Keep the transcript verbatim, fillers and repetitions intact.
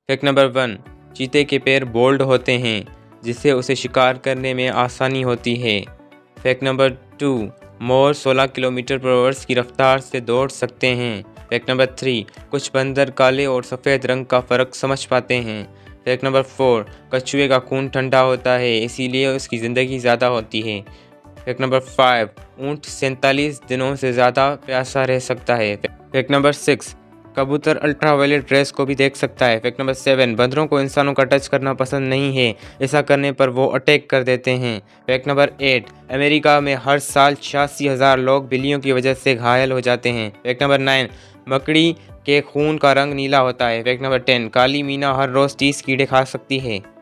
Fact number one, चीते के पैर बोल्ड होते हैं जिससे उसे शिकार करने में आसानी होती है। फैक्ट नंबर टू, मोर सोलह किलोमीटर पर आवर्स की रफ्तार से दौड़ सकते हैं। फैक्ट नंबर थ्री, कुछ बंदर काले और सफ़ेद रंग का फ़र्क समझ पाते हैं। फैक्ट नंबर फोर, कछुए का खून ठंडा होता है इसीलिए उसकी ज़िंदगी ज़्यादा होती है। फैक्ट नंबर फाइव, ऊँट सैंतालीस दिनों से ज़्यादा प्यासा रह सकता है। फैक्ट नंबर सिक्स, कबूतर अल्ट्रावायलेट रेस को भी देख सकता है। फैक्ट नंबर सेवन, बंदरों को इंसानों का टच करना पसंद नहीं है, ऐसा करने पर वो अटैक कर देते हैं। फैक्ट नंबर एट, अमेरिका में हर साल छियासी हज़ार लोग बिल्लियों की वजह से घायल हो जाते हैं। फैक्ट नंबर नाइन, मकड़ी के खून का रंग नीला होता है। फैक्ट नंबर टेन, काली मीना हर रोज़ तीस कीड़े खा सकती है।